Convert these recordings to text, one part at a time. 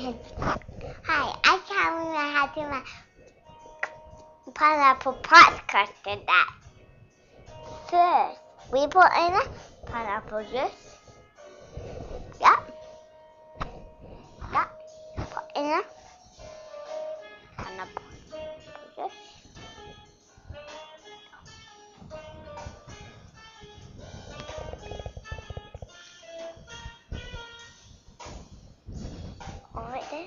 Hi, I can't remember how to make pineapple popsicles today. First, we put in a pineapple juice. Yep. Put in a pineapple juice. Right there.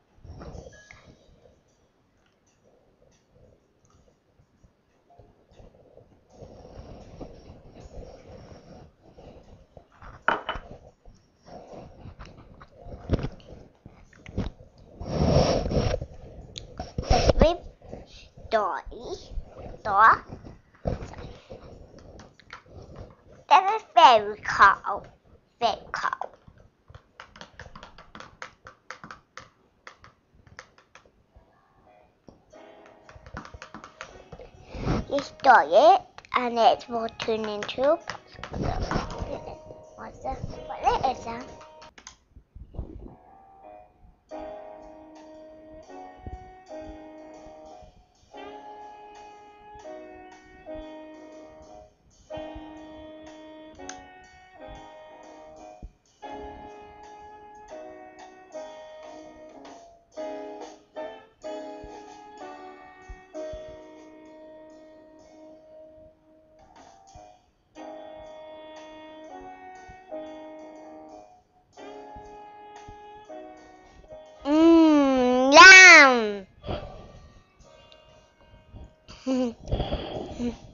Door. That is very cold. Very cold. You store it, and it will turn into a popsicle. What is that? Yum!